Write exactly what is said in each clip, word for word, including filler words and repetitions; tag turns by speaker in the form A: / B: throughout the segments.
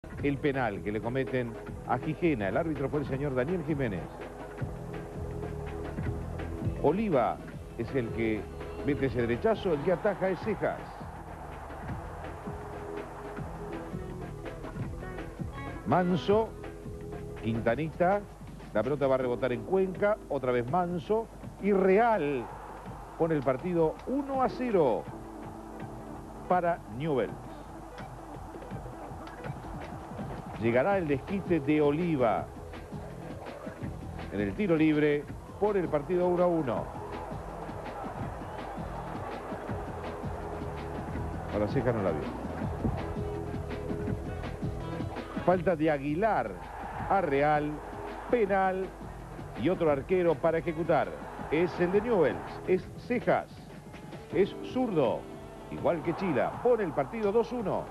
A: el penal que le cometen a Gijena. El árbitro fue el señor Daniel Jiménez. Oliva es el que mete ese derechazo, el que ataja es Cejas. Manso, Quintanita, la pelota va a rebotar en Cuenca, otra vez Manso, y Real pone el partido uno a cero para Newell's. Llegará el desquite de Oliva en el tiro libre por el partido uno a uno. Ahora Cejas no la vio. Falta de Aguilar a Real, penal y otro arquero para ejecutar. Es el de Newell's, es Cejas, es zurdo, igual que Chila. Pone el partido dos uno.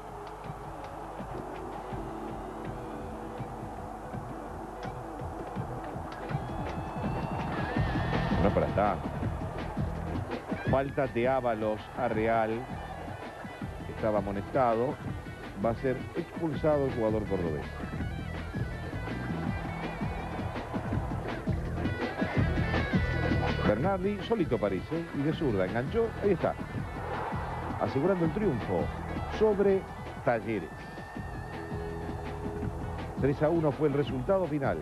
A: No para estar. Falta de Ábalos a Real. Estaba amonestado. Va a ser expulsado el jugador cordobés. Bernardi solito parece, y de zurda enganchó, ahí está, asegurando el triunfo sobre Talleres. tres a uno fue el resultado final.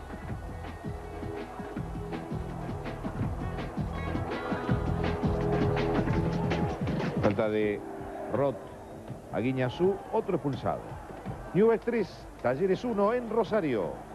A: Falta de Roth a Guiñazú, otro expulsado. Newell's tres, Talleres uno en Rosario.